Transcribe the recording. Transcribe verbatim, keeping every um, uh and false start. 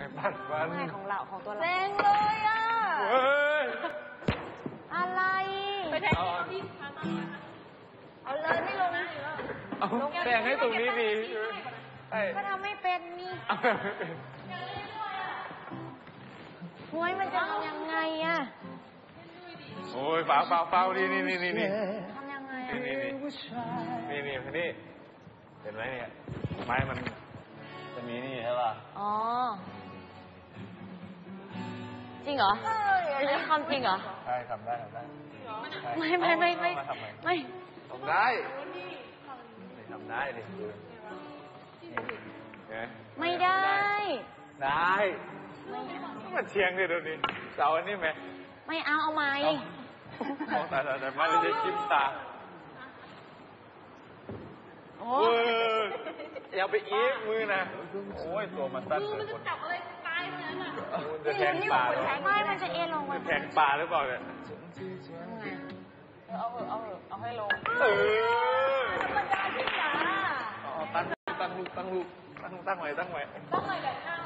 ปัดฟันไม่ของเราของตัวเราแรงเลยอ่ะเฮ้ยอะไรไปแทงให้เขาดิเอาเลยไม่ลงนะเอาแทงให้ตรงนี้ดีใช่ก็ทำไม่เป็นนี่เอาไม่เป็นห้วยมันจะทำยังไงอะโอ้ยเฝ้าเฝ้าเฝ้านี่นี่นี่นี่นี่ทำยังไงนี่อะนี่นี่นี่นี่นี่เห็นไหมเนี่ยไม้มันจะมีนี่ใช่ป่ะอ๋อจริงเหรออันนี้ความจริงเหรอใช่ทำได้ทำได้ไม่ไม่ไม่ไม่เอาาทำไมไม่ทำได้ทำได้ดิเห็นไหมไม่ได้ได้มาเชียงดิเดี๋ยวนี้เสาอันนี้ไหมไม่เอาเอาไหมมองตาแต่แต่มันจะจิ้มตาโอ้เอออย่าไปอีกมือนะโอ้ยตัวมันสั้นเลยคนจับอะไรตายเลยน่ะมันจะแทงปลาหรือเปล่าไม่มันจะเอ็นลงมาจะแทงปลาหรือเปล่าเนี่ยเอาเถอะเอาเถอะเอาให้ลงเออธรรมดาที่จ๋าเอาตั้งตั้งลูกตั้งลูกตั้งตั้งไว้ตั้งไว้ต้องเลยแบบหน้า